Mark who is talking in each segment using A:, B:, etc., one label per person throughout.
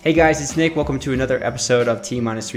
A: Hey guys, it's Nick. Welcome to another episode of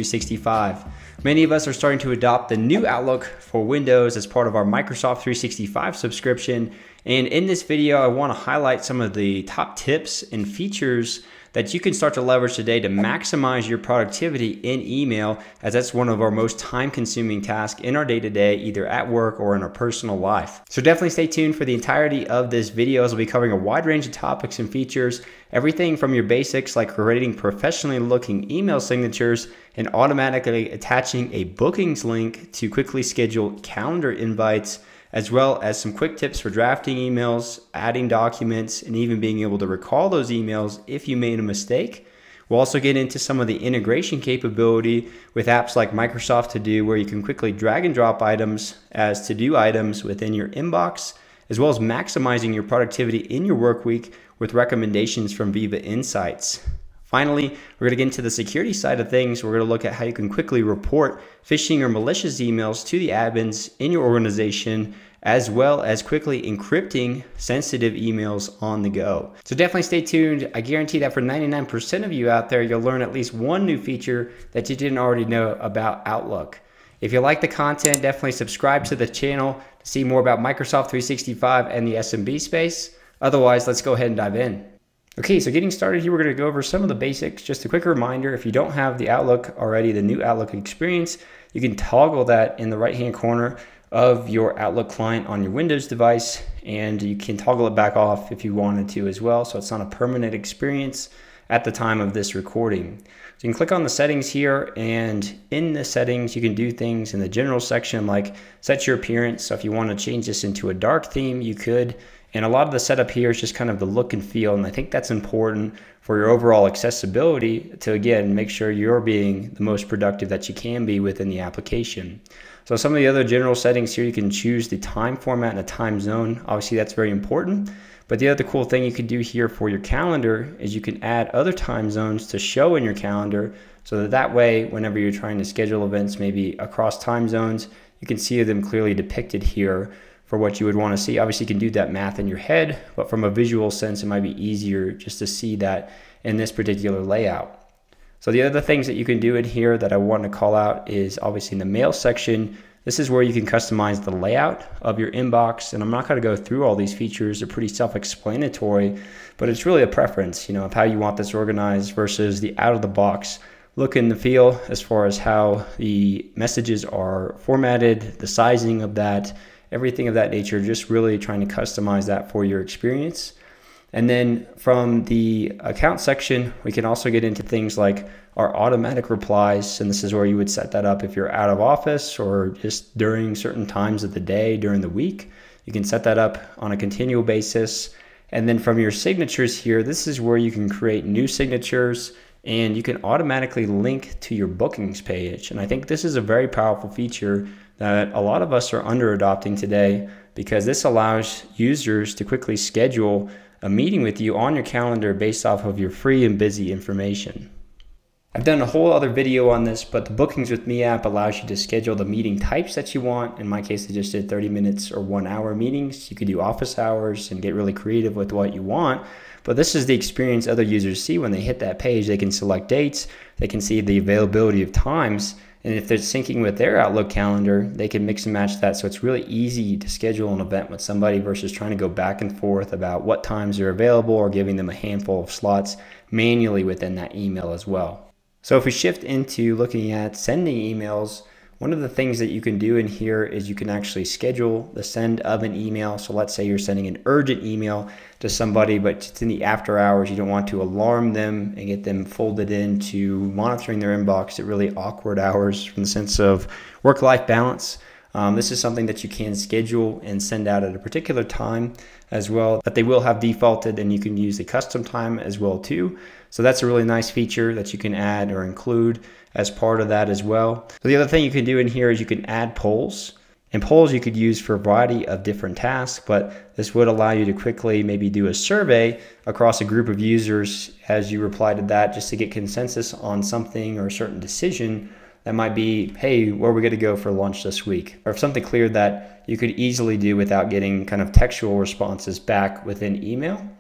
A: T-365. Many of us are starting to adopt the new Outlook for Windows as part of our Microsoft 365 subscription. And in this video, I want to highlight some of the top tips and features that you can start to leverage today to maximize your productivity in email, as that's one of our most time-consuming tasks in our day-to-day, either at work or in our personal life. So definitely stay tuned for the entirety of this video, as we'll be covering a wide range of topics and features, everything from your basics like creating professionally looking email signatures and automatically attaching a bookings link to quickly schedule calendar invites, as well as some quick tips for drafting emails, adding documents, and even being able to recall those emails if you made a mistake. We'll also get into some of the integration capability with apps like Microsoft To Do, where you can quickly drag and drop items as to-do items within your inbox, as well as maximizing your productivity in your work week with recommendations from Viva Insights. Finally, we're going to get into the security side of things. We're going to look at how you can quickly report phishing or malicious emails to the admins in your organization, as well as quickly encrypting sensitive emails on the go. So definitely stay tuned. I guarantee that for 99% of you out there, you'll learn at least one new feature that you didn't already know about Outlook. If you like the content, definitely subscribe to the channel to see more about Microsoft 365 and the SMB space. Otherwise, let's go ahead and dive in. Okay, so getting started here, we're going to go over some of the basics. Just a quick reminder, if you don't have the Outlook already, the new Outlook experience, you can toggle that in the right-hand corner of your Outlook client on your Windows device, and you can toggle it back off if you wanted to as well, so it's not a permanent experience at the time of this recording. So you can click on the settings here, and in the settings, you can do things in the general section like set your appearance. So if you want to change this into a dark theme, you could. And a lot of the setup here is just kind of the look and feel, and I think that's important for your overall accessibility to, again, make sure you're being the most productive that you can be within the application. So some of the other general settings here, you can choose the time format and a time zone. Obviously, that's very important. But the other cool thing you can do here for your calendar is you can add other time zones to show in your calendar, so that way, whenever you're trying to schedule events, maybe across time zones, you can see them clearly depicted here for what you would want to see. Obviously, you can do that math in your head, but from a visual sense, it might be easier just to see that in this particular layout. So the other things that you can do in here that I want to call out is obviously in the mail section. This is where you can customize the layout of your inbox, and I'm not going to go through all these features. They're pretty self-explanatory, but it's really a preference, of how you want this organized versus the out-of-the-box look and the feel as far as how the messages are formatted, the sizing of that, everything of that nature, just really trying to customize that for your experience. And then from the account section, we can also get into things like our automatic replies. And this is where you would set that up if you're out of office or just during certain times of the day, during the week. You can set that up on a continual basis. And then from your signatures here, this is where you can create new signatures, and you can automatically link to your bookings page. And I think this is a very powerful feature that a lot of us are under adopting today, because this allows users to quickly schedule a meeting with you on your calendar based off of your free and busy information. I've done a whole other video on this, but the Bookings with Me app allows you to schedule the meeting types that you want. In my case, I just did 30 minutes or 1 hour meetings. You could do office hours and get really creative with what you want. But this is the experience other users see when they hit that page. They can select dates, they can see the availability of times, and if they're syncing with their Outlook calendar, they can mix and match that. So it's really easy to schedule an event with somebody versus trying to go back and forth about what times are available or giving them a handful of slots manually within that email as well. So if we shift into looking at sending emails, one of the things that you can do in here is you can actually schedule the send of an email. So let's say you're sending an urgent email to somebody, but it's in the after hours. You don't want to alarm them and get them folded into monitoring their inbox at really awkward hours from the sense of work-life balance. This is something that you can schedule and send out at a particular time as well, that they will have defaulted, and you can use the custom time as well too. So that's a really nice feature that you can add or include as part of that as well. So the other thing you can do in here is you can add polls. And polls you could use for a variety of different tasks, but this would allow you to quickly maybe do a survey across a group of users as you reply to that, just to get consensus on something or a certain decision. That might be, hey, where are we going to go for lunch this week? Or something clear that you could easily do without getting kind of textual responses back within email.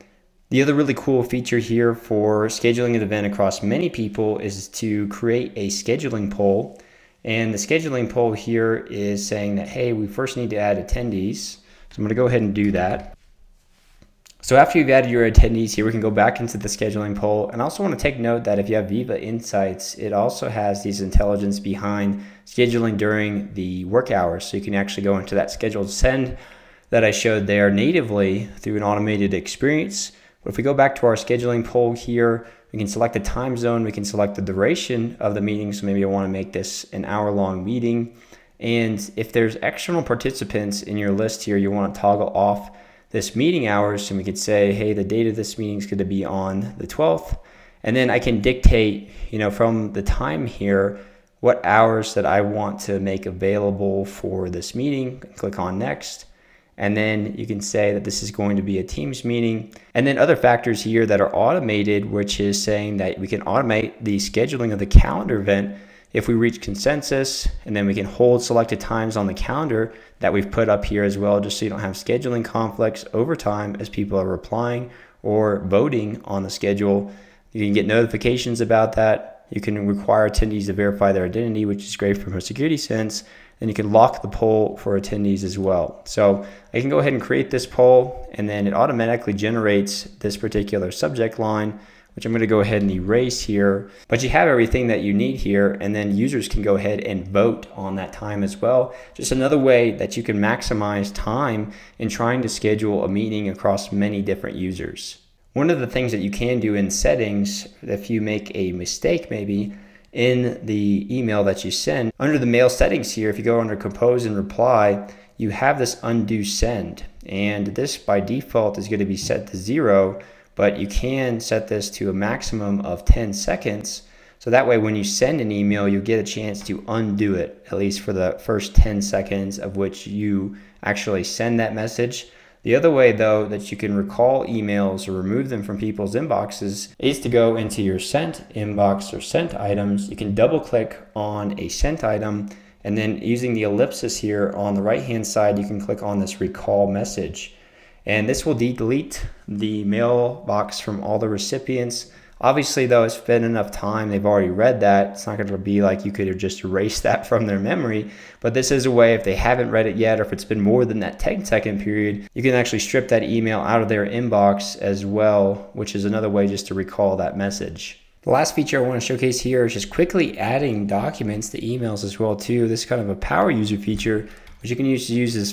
A: The other really cool feature here for scheduling an event across many people is to create a scheduling poll. And the scheduling poll here is saying that, hey, we first need to add attendees. So I'm going to go ahead and do that. So after you've added your attendees here, we can go back into the scheduling poll. And I also want to take note that if you have Viva Insights, it also has these intelligence behind scheduling during the work hours. So you can actually go into that scheduled send that I showed there natively through an automated experience. But if we go back to our scheduling poll here, we can select the time zone, we can select the duration of the meeting. So maybe I want to make this an hour-long meeting. And if there's external participants in your list here, you want to toggle off this meeting hours. And we could say, hey, the date of this meeting is going to be on the 12th. And then I can dictate, from the time here, what hours that I want to make available for this meeting. Click on next. And then you can say that this is going to be a Teams meeting. And then other factors here that are automated, which is saying that we can automate the scheduling of the calendar event if we reach consensus, and then we can hold selected times on the calendar that we've put up here as well, just so you don't have scheduling conflicts over time as people are replying or voting on the schedule. You can get notifications about that. You can require attendees to verify their identity, which is great from a security sense. And you can lock the poll for attendees as well. So I can go ahead and create this poll, and then it automatically generates this particular subject line, which I'm going to go ahead and erase here. But you have everything that you need here, and then users can go ahead and vote on that time as well. Just another way that you can maximize time in trying to schedule a meeting across many different users. One of the things that you can do in settings, if you make a mistake maybe in the email that you send, under the mail settings here, if you go under compose and reply, you have this undo send. And this by default is going to be set to 0, but you can set this to a maximum of 10 seconds. So that way when you send an email, you get a chance to undo it, at least for the first 10 seconds of which you actually send that message. The other way, though, that you can recall emails or remove them from people's inboxes is to go into your sent inbox or sent items. You can double click on a sent item, and then using the ellipsis here on the right hand side, you can click on this recall message. And this will delete the mailbox from all the recipients. Obviously, though, it's been enough time, they've already read that. It's not going to be like you could have just erased that from their memory. But this is a way, if they haven't read it yet, or if it's been more than that 10-second period, you can actually strip that email out of their inbox as well, which is another way just to recall that message. The last feature I want to showcase here is just quickly adding documents to emails as well too. This is kind of a power user feature, which you can use this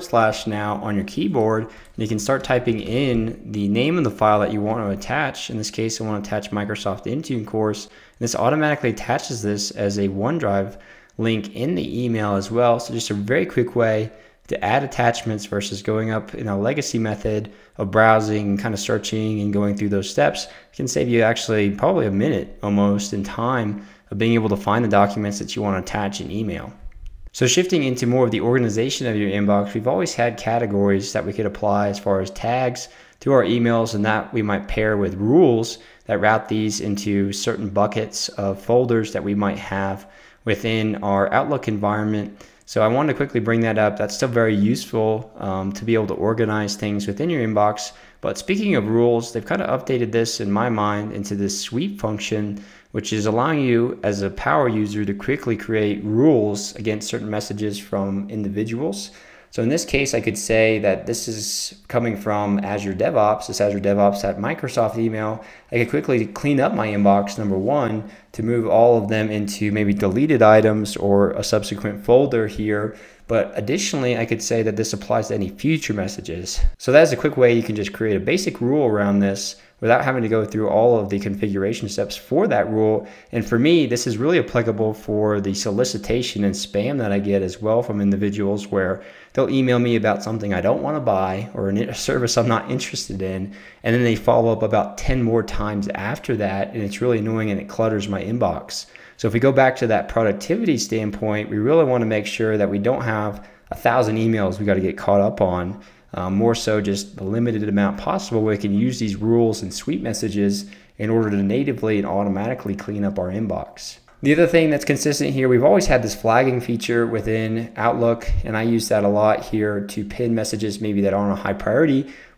A: / now on your keyboard, and you can start typing in the name of the file that you want to attach. In this case, I want to attach Microsoft Intune course. And this automatically attaches this as a OneDrive link in the email as well. So just a very quick way to add attachments versus going up in a legacy method of browsing, kind of searching and going through those steps. It can save you actually probably a minute almost in time of being able to find the documents that you want to attach in email. So shifting into more of the organization of your inbox, we've always had categories that we could apply as far as tags to our emails, and that we might pair with rules that route these into certain buckets of folders that we might have within our Outlook environment. So I wanted to quickly bring that up. That's still very useful to be able to organize things within your inbox. But speaking of rules, they've kind of updated this in my mind into this sweep function, which is allowing you as a power user to quickly create rules against certain messages from individuals. So in this case, I could say that this is coming from Azure DevOps, this Azure DevOps at Microsoft email. I could quickly clean up my inbox, number one, to move all of them into maybe deleted items or a subsequent folder here. But additionally, I could say that this applies to any future messages. So that's a quick way you can just create a basic rule around this without having to go through all of the configuration steps for that rule. And for me, this is really applicable for the solicitation and spam that I get as well from individuals, where they'll email me about something I don't want to buy or a service I'm not interested in, and then they follow up about 10 more times after that, and it's really annoying and it clutters my inbox. So if we go back to that productivity standpoint, we really want to make sure that we don't have 1,000 emails we got to get caught up on. More so just the limited amount possible, where we can use these rules and sweep messages in order to natively and automatically clean up our inbox. The other thing that's consistent here, we've always had this flagging feature within Outlook, and I use that a lot here to pin messages maybe that aren't a high priority,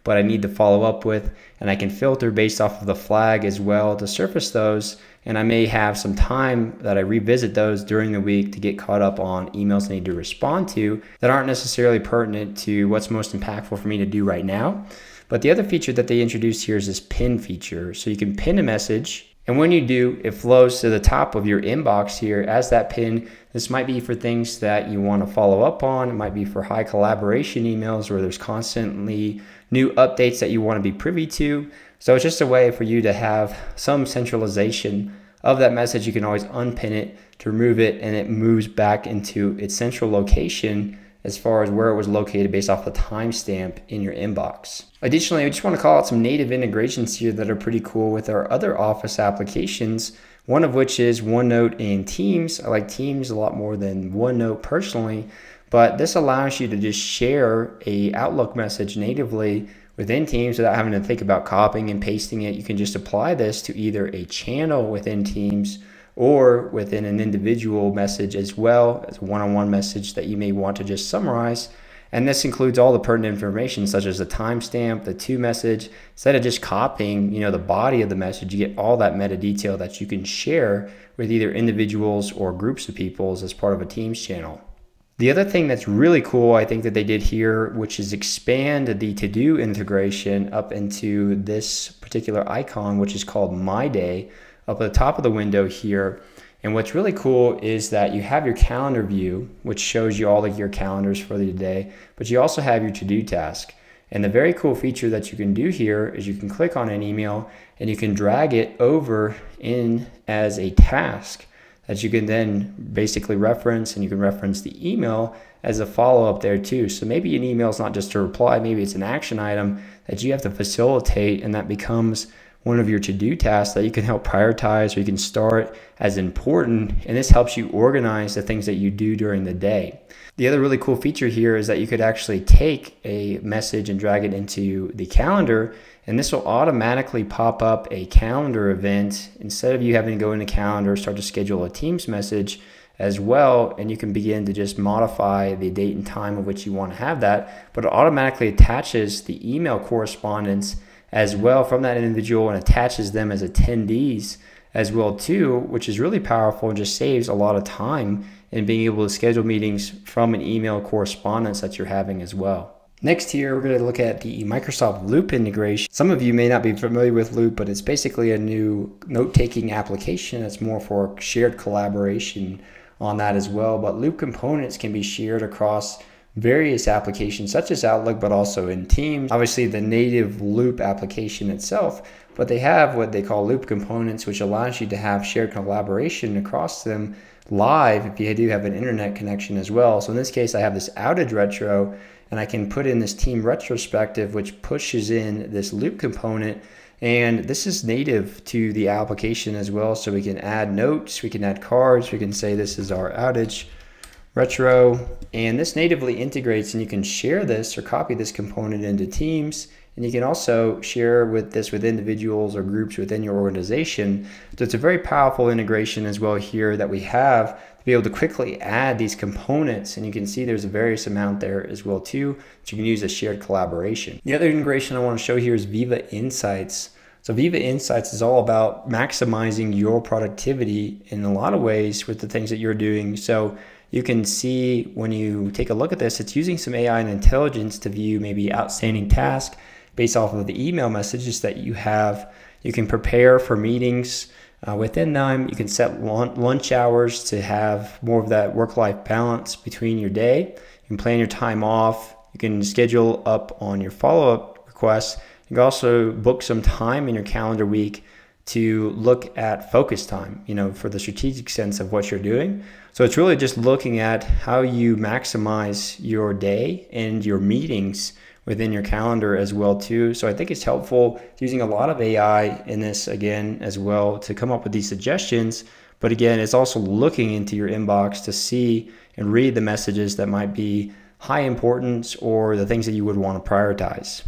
A: but I need to follow up with, and I can filter based off of the flag as well to surface those. And I may have some time that I revisit those during the week to get caught up on emails I need to respond to that aren't necessarily pertinent to what's most impactful for me to do right now. But the other feature that they introduced here is this pin feature. So you can pin a message, and when you do, it flows to the top of your inbox here as that pin. This might be for things that you want to follow up on. It might be for high collaboration emails where there's constantly new updates that you want to be privy to. So it's just a way for you to have some centralization of that message. You can always unpin it to remove it, and it moves back into its central location as far as where it was located based off the timestamp in your inbox. Additionally, I just want to call out some native integrations here that are pretty cool with our other Office applications, one of which is OneNote and Teams. I like Teams a lot more than OneNote personally, but this allows you to just share a Outlook message natively within Teams without having to think about copying and pasting it. You can just apply this to either a channel within Teams or within an individual message as well as a one-on-one message that you may want to just summarize. And this includes all the pertinent information such as the timestamp, the to message. Instead of just copying, the body of the message, you get all that meta detail that you can share with either individuals or groups of people as part of a Teams channel. The other thing that's really cool, I think, that they did here, which is expand the to-do integration up into this particular icon, which is called My Day, up at the top of the window here. And what's really cool is that you have your calendar view, which shows you all of your calendars for the day, but you also have your to-do task. And the very cool feature that you can do here is you can click on an email and you can drag it over in as a task that you can then basically reference, and you can reference the email as a follow-up there too. So maybe an email is not just a reply, maybe it's an action item that you have to facilitate, and that becomes one of your to-do tasks that you can help prioritize, or you can start as important, and this helps you organize the things that you do during the day. The other really cool feature here is that you could actually take a message and drag it into the calendar, and this will automatically pop up a calendar event instead of you having to go into calendar, start to schedule a Teams message as well, and you can begin to just modify the date and time of which you want to have that, but it automatically attaches the email correspondence as well from that individual and attaches them as attendees as well too, which is really powerful and just saves a lot of time in being able to schedule meetings from an email correspondence that you're having as well. Next here, we're going to look at the Microsoft Loop integration. Some of you may not be familiar with Loop, but it's basically a new note-taking application that's more for shared collaboration on that as well. But Loop components can be shared across various applications such as Outlook, but also in Teams. Obviously the native Loop application itself, but they have what they call Loop components, which allows you to have shared collaboration across them live if you do have an internet connection as well. So in this case, I have this outage retro, and I can put in this team retrospective, which pushes in this Loop component. And this is native to the application as well. So we can add notes, we can add cards, we can say this is our outage retro, and this natively integrates, and you can share this or copy this component into Teams, and you can also share with this with individuals or groups within your organization. So it's a very powerful integration as well here that we have to be able to quickly add these components, and you can see there's a various amount there as well too that you can use as shared collaboration. The other integration I want to show here is Viva Insights. So Viva Insights is all about maximizing your productivity in a lot of ways with the things that you're doing. So you can see when you take a look at this, it's using some AI and intelligence to view maybe outstanding tasks based off of the email messages that you have. You can prepare for meetings within them. You can set lunch hours to have more of that work-life balance between your day. You can plan your time off. You can schedule up on your follow-up requests. You can also book some time in your calendar week to look at focus time, for the strategic sense of what you're doing. So it's really just looking at how you maximize your day and your meetings within your calendar as well too. So I think it's helpful using a lot of AI in this again as well to come up with these suggestions. But again, it's also looking into your inbox to see and read the messages that might be high importance or the things that you would want to prioritize.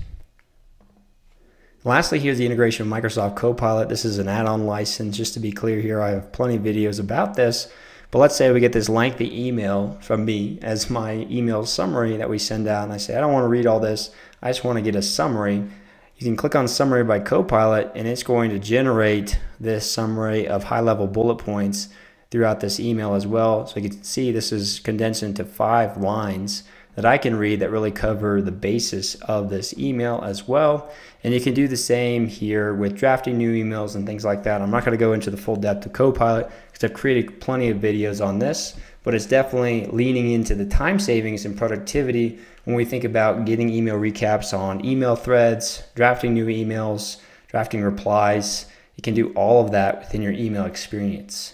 A: Lastly, here's the integration of Microsoft Copilot. This is an add-on license. Just to be clear here, I have plenty of videos about this, But let's say we get this lengthy email from me as my email summary that we send out, and I say, I don't want to read all this, I just want to get a summary. You can click on Summary by Copilot, and it's going to generate this summary of high-level bullet points throughout this email as well. So you can see this is condensed into 5 lines that I can read that really cover the basis of this email as well. And you can do the same here with drafting new emails and things like that. I'm not going to go into the full depth of Copilot because I've created plenty of videos on this, but it's definitely leaning into the time savings and productivity when we think about getting email recaps on email threads, drafting new emails, drafting replies. You can do all of that within your email experience.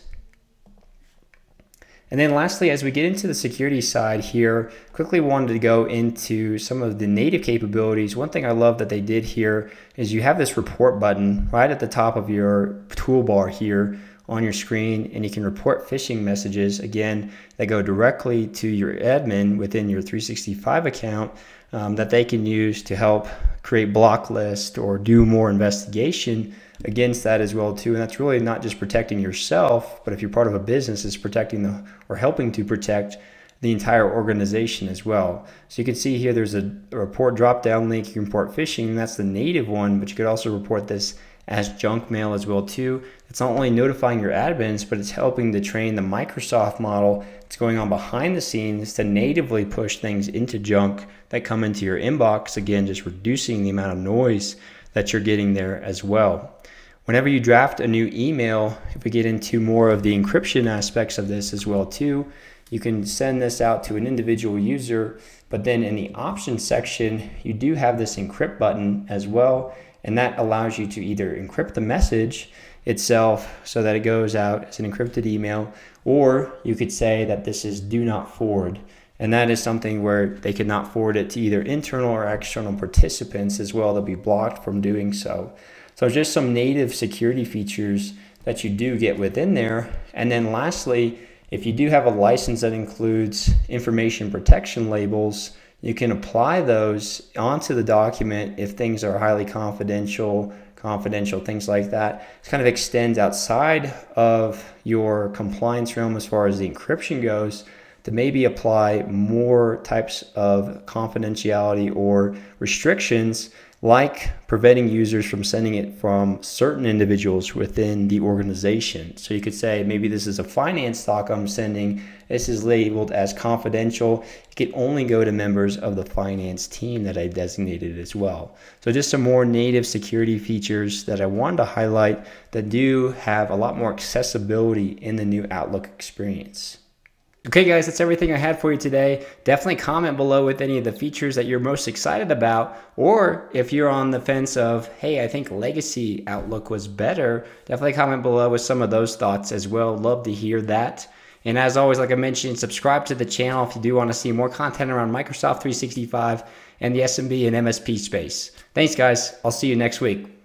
A: And then lastly, as we get into the security side here, quickly wanted to go into some of the native capabilities. One thing I love that they did here is you have this report button right at the top of your toolbar here on your screen, and you can report phishing messages, again, that go directly to your admin within your 365 account that they can use to help create block lists or do more investigation against that as well too. And that's really not just protecting yourself, but if you're part of a business, it's protecting or helping to protect the entire organization as well. So you can see here there's a report drop down link. You can report phishing, and that's the native one, but you could also report this as junk mail as well too. It's not only notifying your admins, but it's helping to train the Microsoft model. It's going on behind the scenes to natively push things into junk that come into your inbox, again, just reducing the amount of noise that you're getting there as well. Whenever you draft a new email, if we get into more of the encryption aspects of this as well too, you can send this out to an individual user, but then in the options section, you do have this encrypt button as well, and that allows you to either encrypt the message itself so that it goes out as an encrypted email, or you could say that this is do not forward. And that is something where they could not forward it to either internal or external participants as well. They'll be blocked from doing so. So just some native security features that you do get within there. And then lastly, if you do have a license that includes information protection labels, you can apply those onto the document if things are highly confidential, things like that. It kind of extends outside of your compliance realm as far as the encryption goes, to maybe apply more types of confidentiality or restrictions, like preventing users from sending it from certain individuals within the organization. So you could say maybe this is a finance doc I'm sending. This is labeled as confidential. It can only go to members of the finance team that I designated as well. So just some more native security features that I wanted to highlight that do have a lot more accessibility in the new Outlook experience. Okay guys, that's everything I had for you today. Definitely comment below with any of the features that you're most excited about, or if you're on the fence of, hey, I think legacy Outlook was better, definitely comment below with some of those thoughts as well. Love to hear that. And as always, like I mentioned, subscribe to the channel if you do want to see more content around Microsoft 365 and the SMB and MSP space. Thanks guys, I'll see you next week.